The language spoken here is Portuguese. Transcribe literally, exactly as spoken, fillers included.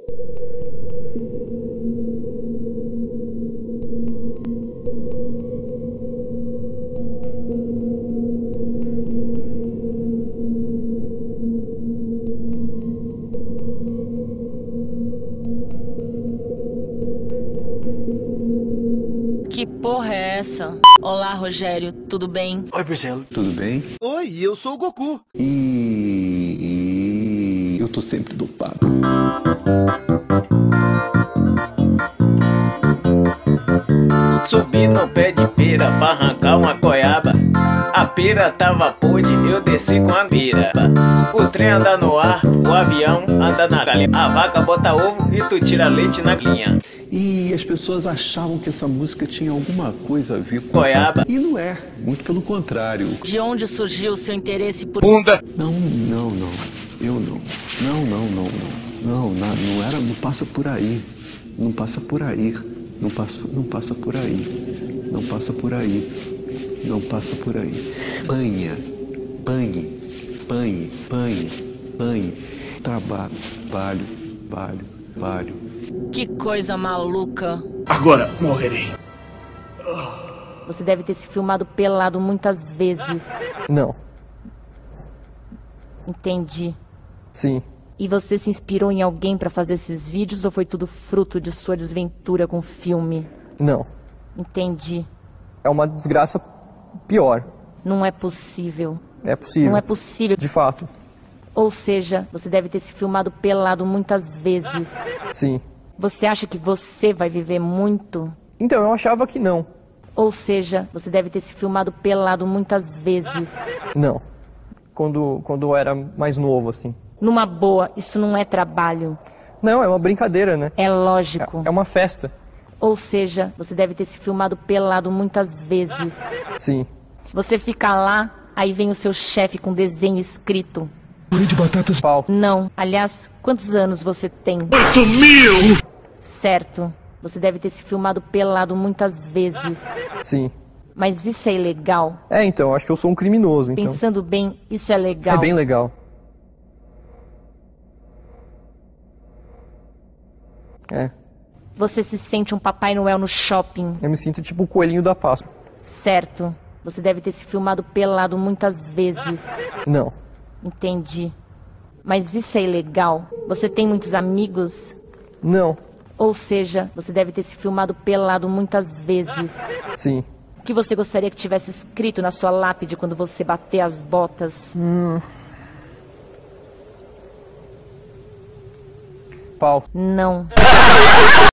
Que porra é essa? Olá, Rogério, tudo bem? Oi, Marcelo. Tudo bem? Oi, eu sou o Goku. E... eu tô sempre dopado. Subi no pé de pera pra arrancar uma goiaba. A pera tava podre, eu desci com a mira. O trem anda no ar, o avião anda na galinha. A vaca bota ovo e tu tira leite na linha. E as pessoas achavam que essa música tinha alguma coisa a ver com Goiaba. E não é, muito pelo contrário. De onde surgiu o seu interesse por... Bunda. Não, não, não. Eu não. Não, não, não, não. Não, não, não era, não passa por aí. Não passa por aí. Não passa, não passa por aí. Não passa por aí. Não passa por aí. Panha, panhe, panhe, panhe, panhe. Trabalho, trabalho, trabalho, trabalho. Que coisa maluca. Agora morrerei. Você deve ter se filmado pelado muitas vezes. Não. Entendi. Sim. E você se inspirou em alguém pra fazer esses vídeos ou foi tudo fruto de sua desventura com o filme? Não. Entendi. É uma desgraça pior. Não é possível. É possível. Não é possível. De fato. Ou seja, você deve ter se filmado pelado muitas vezes. Sim. Você acha que você vai viver muito? Então, eu achava que não. Ou seja, você deve ter se filmado pelado muitas vezes. Não. Quando, quando eu era mais novo, assim. Numa boa, isso não é trabalho. Não, é uma brincadeira, né? É lógico. É uma festa. Ou seja, você deve ter se filmado pelado muitas vezes. Sim. Você fica lá, aí vem o seu chefe com desenho escrito. Purê de batatas. Pau. Não. Aliás, quantos anos você tem? Oito mil! Certo. Você deve ter se filmado pelado muitas vezes. Sim. Mas isso é ilegal? É, então, acho que eu sou um criminoso, então. Pensando bem, isso é legal. É bem legal. É. Você se sente um Papai Noel no shopping. Eu me sinto tipo o coelhinho da Páscoa. Certo. Você deve ter se filmado pelado muitas vezes. Não. Entendi. Mas isso é ilegal? Você tem muitos amigos? Não. Ou seja, você deve ter se filmado pelado muitas vezes. Sim. O que você gostaria que tivesse escrito na sua lápide quando você bater as botas? Hum. Pau. Não.